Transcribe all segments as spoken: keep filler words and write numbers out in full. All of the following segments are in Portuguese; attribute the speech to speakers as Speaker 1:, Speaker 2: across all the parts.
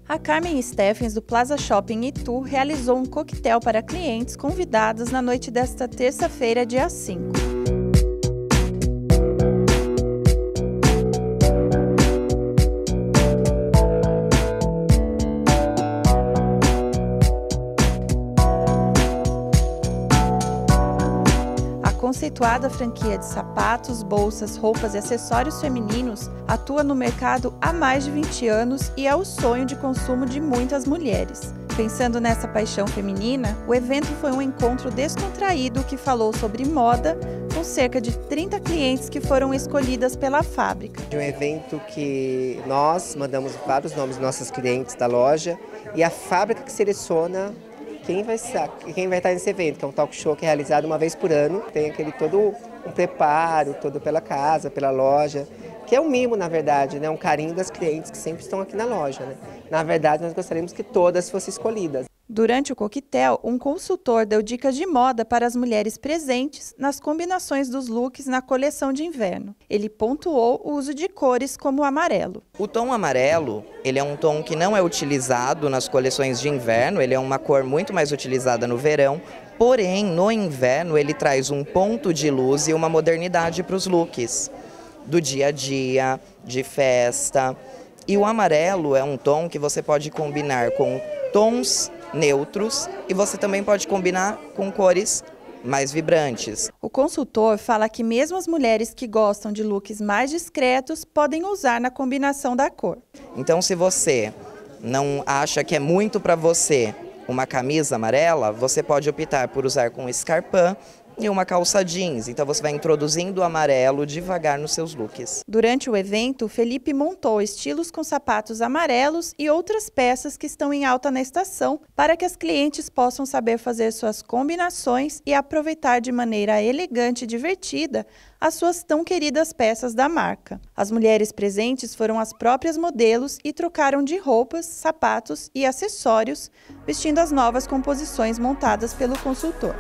Speaker 1: A Carmen Steffens, do Plaza Shopping Itu, realizou um coquetel para clientes convidados na noite desta terça-feira, dia cinco. A conceituada franquia de sapatos, bolsas, roupas e acessórios femininos atua no mercado há mais de vinte anos e é o sonho de consumo de muitas mulheres. Pensando nessa paixão feminina, o evento foi um encontro descontraído que falou sobre moda, com cerca de trinta clientes que foram escolhidas pela fábrica.
Speaker 2: É um evento que nós mandamos vários nomes dos nossos clientes da loja e a fábrica que seleciona Quem vai, quem vai estar nesse evento, que é um talk show que é realizado uma vez por ano. Tem aquele todo um preparo, todo pela casa, pela loja, que é um mimo, na verdade, né? Um carinho das clientes que sempre estão aqui na loja, né? Na verdade, nós gostaríamos que todas fossem escolhidas.
Speaker 1: Durante o coquetel, um consultor deu dicas de moda para as mulheres presentes nas combinações dos looks na coleção de inverno. Ele pontuou o uso de cores como o amarelo.
Speaker 3: O tom amarelo, ele é um tom que não é utilizado nas coleções de inverno, ele é uma cor muito mais utilizada no verão, porém, no inverno, ele traz um ponto de luz e uma modernidade para os looks do dia a dia, de festa. E o amarelo é um tom que você pode combinar com tons neutros e você também pode combinar com cores mais vibrantes.
Speaker 1: O consultor fala que mesmo as mulheres que gostam de looks mais discretos podem usar na combinação da cor.
Speaker 3: Então, se você não acha que é muito para você uma camisa amarela, você pode optar por usar com escarpão e uma calça jeans. Então você vai introduzindo o amarelo devagar nos seus looks.
Speaker 1: Durante o evento, Felipe montou estilos com sapatos amarelos e outras peças que estão em alta na estação para que as clientes possam saber fazer suas combinações e aproveitar de maneira elegante e divertida as suas tão queridas peças da marca. As mulheres presentes foram as próprias modelos e trocaram de roupas, sapatos e acessórios, vestindo as novas composições montadas pelo consultor.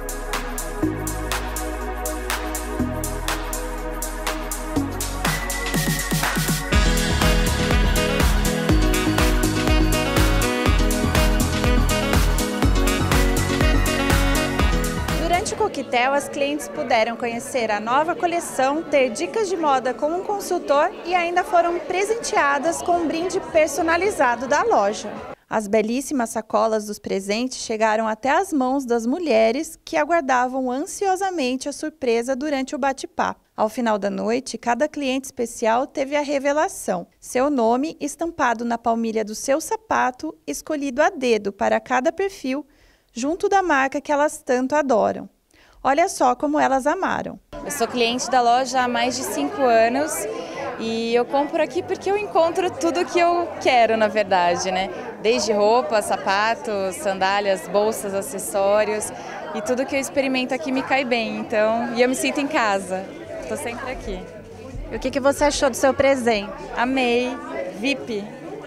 Speaker 1: Durante o coquetel, as clientes puderam conhecer a nova coleção, ter dicas de moda com um consultor e ainda foram presenteadas com um brinde personalizado da loja. As belíssimas sacolas dos presentes chegaram até as mãos das mulheres que aguardavam ansiosamente a surpresa durante o bate-papo. Ao final da noite, cada cliente especial teve a revelação, seu nome estampado na palmilha do seu sapato, escolhido a dedo para cada perfil, junto da marca que elas tanto adoram. Olha só como elas amaram.
Speaker 4: Eu sou cliente da loja há mais de cinco anos e eu compro aqui porque eu encontro tudo que eu quero, na verdade, né? Desde roupas, sapatos, sandálias, bolsas, acessórios e tudo que eu experimento aqui me cai bem, então, e eu me sinto em casa. Estou sempre aqui.
Speaker 1: E o que, que você achou do seu presente?
Speaker 4: Amei, V I P.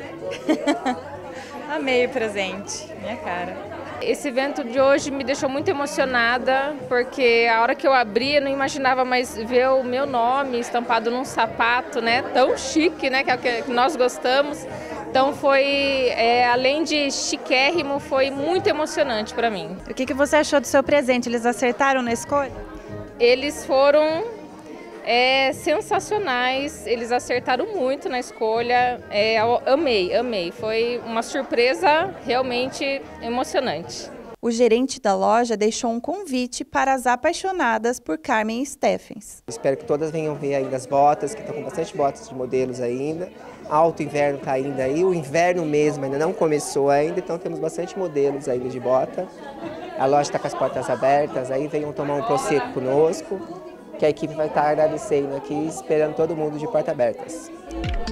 Speaker 4: Amei o presente, minha cara.
Speaker 5: Esse evento de hoje me deixou muito emocionada, porque a hora que eu abri eu não imaginava mais ver o meu nome estampado num sapato, né, tão chique, né, que é o que nós gostamos. Então foi, é, além de chiquérrimo, foi muito emocionante para mim.
Speaker 1: O que, que você achou do seu presente? Eles acertaram na escolha?
Speaker 5: Eles foram é, sensacionais, eles acertaram muito na escolha, é, amei, amei. Foi uma surpresa realmente emocionante.
Speaker 1: O gerente da loja deixou um convite para as apaixonadas por Carmen Steffens.
Speaker 2: Espero que todas venham ver ainda as botas, que estão com bastante botas de modelos ainda. Alto inverno está ainda aí, o inverno mesmo ainda não começou ainda, então temos bastante modelos ainda de bota. A loja está com as portas abertas, aí venham tomar um prosecco conosco, que a equipe vai estar agradecendo aqui, esperando todo mundo de portas abertas.